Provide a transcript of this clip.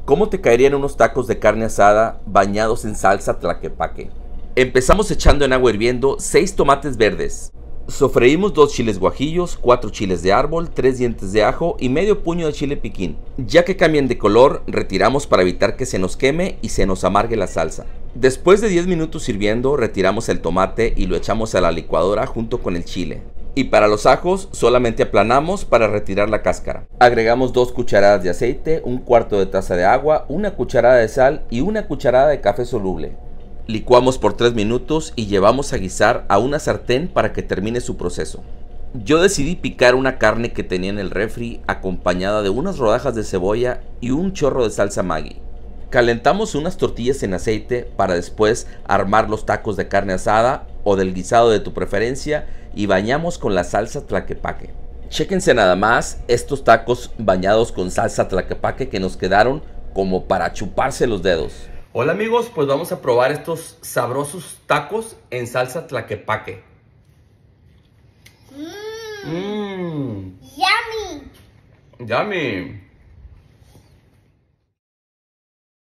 ¿Cómo te caerían unos tacos de carne asada bañados en salsa tlaquepaque? Empezamos echando en agua hirviendo 6 tomates verdes. Sofreímos 2 chiles guajillos, 4 chiles de árbol, 3 dientes de ajo y medio puño de chile piquín. Ya que cambien de color, retiramos para evitar que se nos queme y se nos amargue la salsa. Después de 10 minutos hirviendo, retiramos el tomate y lo echamos a la licuadora junto con el chile. Y para los ajos, solamente aplanamos para retirar la cáscara. Agregamos 2 cucharadas de aceite, un cuarto de taza de agua, una cucharada de sal y una cucharada de café soluble. Licuamos por 3 minutos y llevamos a guisar a una sartén para que termine su proceso. Yo decidí picar una carne que tenía en el refri acompañada de unas rodajas de cebolla y un chorro de salsa Maggi. Calentamos unas tortillas en aceite para después armar los tacos de carne asada o del guisado de tu preferencia y bañamos con la salsa tlaquepaque. Chéquense nada más estos tacos bañados con salsa tlaquepaque que nos quedaron como para chuparse los dedos. Hola amigos, pues vamos a probar estos sabrosos tacos en salsa tlaquepaque. Yummy. Yummy.